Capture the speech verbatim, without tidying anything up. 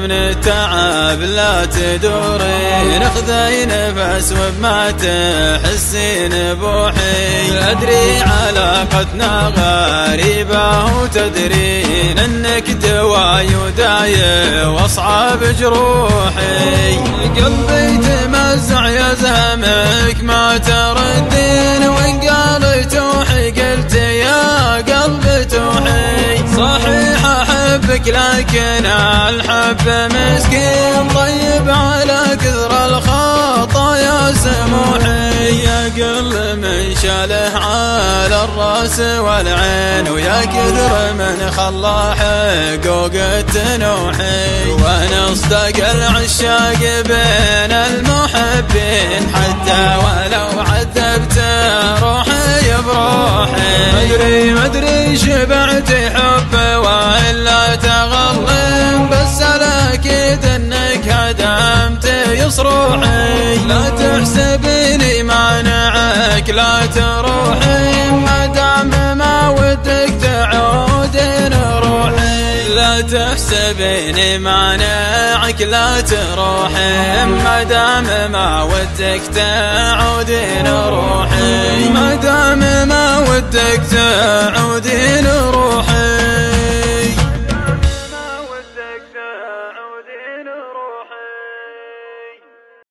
من التعب لا تدورين، خذي نفس وبما تحسين بوحي. أدري علاقتنا غريبة وتدرين انك دواي وداي واصعب جروحي. قلبي تمزع يزهمك ما تردين، وان قال توحي قلت يا قلب توحي. صحيح احبك لكن الحب مسكين، طيب على كثر الخطايا سموحي. يا قل من شاله على الراس والعين، ويا كثر من خلى حقوق التنوحي. وانا اصدق العشاق بين المحبين، حتى ولو عذبت روحي بروحي. مدري مدري شبعت حب والا تغلم، بس الاكيد انك هدمت يصروحي. لا تحسبني مانعك لا تروحي، ما دام ما ودك تعودين روحي. لا تحسبني مانعك لا تروحي، ما دام ما ودك تعودين روحي. ما دام ما ودك تعودين روحي.